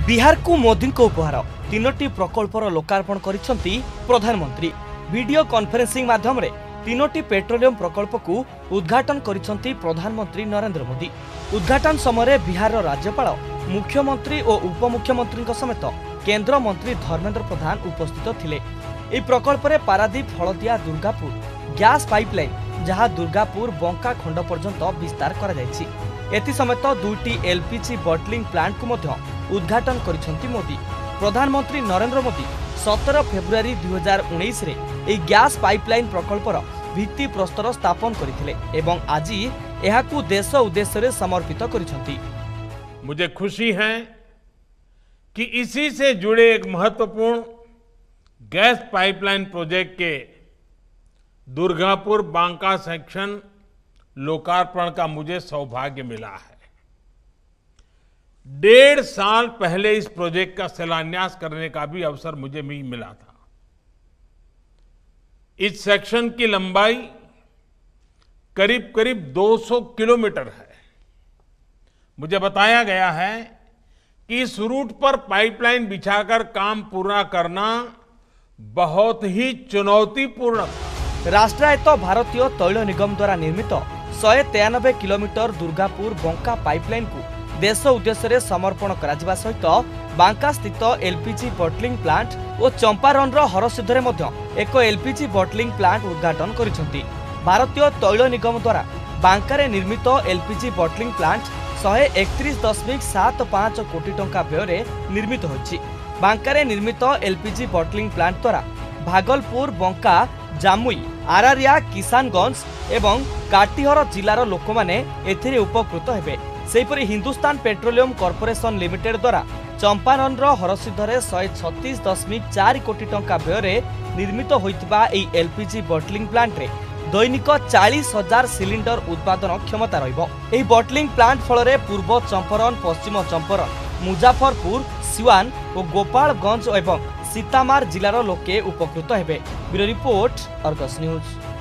बिहार को मोदी को उपहार तीनोटी प्रकल्पर लोकार्पण करिसेंती प्रधानमंत्री। वीडियो कॉन्फ्रेंसिंग माध्यम रे तीनोटी पेट्रोलियम प्रकल्प को उद्घाटन करिसेंती प्रधानमंत्री नरेंद्र मोदी। उद्घाटन समय बिहार राज्यपाल, मुख्यमंत्री और उपमुख्यमंत्री समेत केंद्र मंत्री धर्मेंद्र प्रधान उपस्थित थिले। ए प्रकल्प रे पारादीप हलदिया दुर्गापुर गैस पाइपलाइन जहां दुर्गापुर बंका खंड पर्यंत विस्तार करा जायछि। एथि समेत दुईटी एलपीजी बटलिंग प्लांट को मध्य उद्घाटन करिसेंती मोदी। प्रधानमंत्री नरेंद्र मोदी 17 फेब्रुआरी 2019 रे ए गैस पाइपलाइन प्रकल्पर भित्ति प्रस्तर स्थापन करथिले एवं आज एहाकू देश उद्देश्य रे समर्पित करिसेंती। मुझे खुशी है कि इसी से जुड़े एक महत्वपूर्ण गैस पाइपलाइन प्रोजेक्ट के दुर्गापुर बांका सेक्शन लोकार्पण का मुझे सौभाग्य मिला है। 1.5 साल पहले इस प्रोजेक्ट का शिलान्यास करने का भी अवसर मुझे भी मिला था। इस सेक्शन की लंबाई करीब करीब 200 किलोमीटर है। मुझे बताया गया है कि इस रूट पर पाइपलाइन बिछाकर काम पूरा करना बहुत ही चुनौतीपूर्ण था। राष्ट्रायत्त भारतीय तैल निगम द्वारा निर्मित 193 किलोमीटर दुर्गापुर बंका पाइपलाइन को देश उद्देश्य रे समर्पण करा सहित बांका स्थित एलपीजी बटलिंग प्लांट और चंपारण हरसिद्धरे मध्य एक एलपीजी बटलिंग प्लांट उद्घाटन करिसेंती। भारतीय तैल निगम द्वारा बांकारे निर्मित एलपीजी बटलिंग प्लांट 131.75 कोटी टंका व्यय निर्मित होछि। बांकारे निर्मित एलपीजी बटलिंग प्लांट द्वारा भागलपुर, बंका, जामुई, आरारिया, किसानगंज एवं काटीहर जिलार लोक माने एथिरे उपकृत हेबे। सेहिपरि हिंदुस्तान पेट्रोलियम कॉर्पोरेशन लिमिटेड द्वारा चंपारण हरसिद्धरे 136.4 कोटी टंका व्यय निर्मित होइतिबा एई एलपीजी बटलिंग प्लांट रे दैनिक 40,000 सिलिंडर उत्पादन क्षमता रहिबो। एही बटलिंग प्लांट फलरे पूर्व चंपारण, पश्चिम चंपारण, मुजफ्फरपुर, सिवान और गोपालगंज एवं सीतामार जिलार लोके उपकृत हेबे। Bureau report, Argus news.